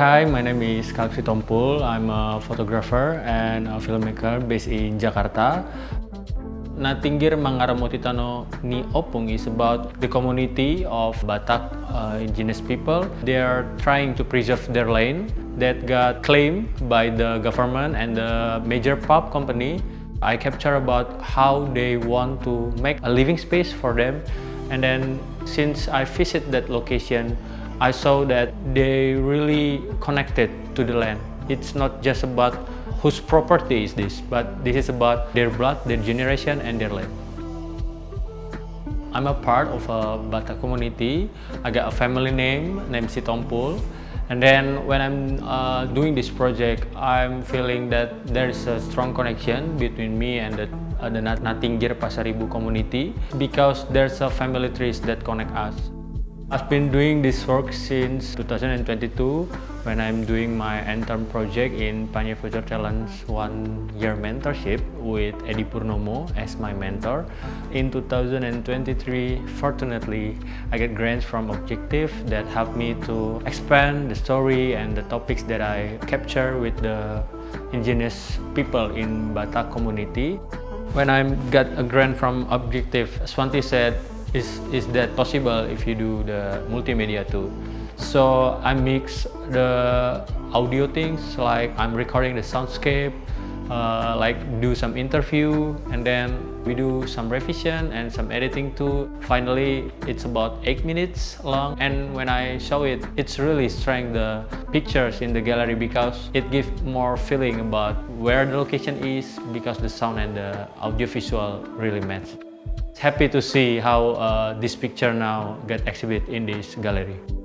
Hi, my name is Kalvi Tompul. I'm a photographer and a filmmaker based in Jakarta. Natinggir Mangaramotitano ni Opung is about the community of Batak indigenous people. They are trying to preserve their land that got claimed by the government and the major pulp company. I capture about how they want to make a living space for them. And then since I visit that location, I saw that they really connected to the land. It's not just about whose property is this, but this is about their blood, their generation, and their land. I'm a part of a Batak community. I got a family name named Sitompul. And then when I'm doing this project, I'm feeling that there is a strong connection between me and the Natinggir Pasaribu community because there's a family trees that connect us. I've been doing this work since 2022 when I'm doing my intern project in Panya Future Challenge 1-year mentorship with Edi Purnomo as my mentor. In 2023, fortunately, I get grants from Objective that helped me to expand the story and the topics that I capture with the indigenous people in Batak community. When I got a grant from Objective, Swanti said, is that possible if you do the multimedia too? So I mix the audio things, like I'm recording the soundscape, like do some interview, and then we do some revision and some editing too. Finally, it's about 8 minutes long, and when I show it, it's really strength the pictures in the gallery because it gives more feeling about where the location is because the sound and the audio visual really match. Happy to see how this picture now get exhibited in this gallery.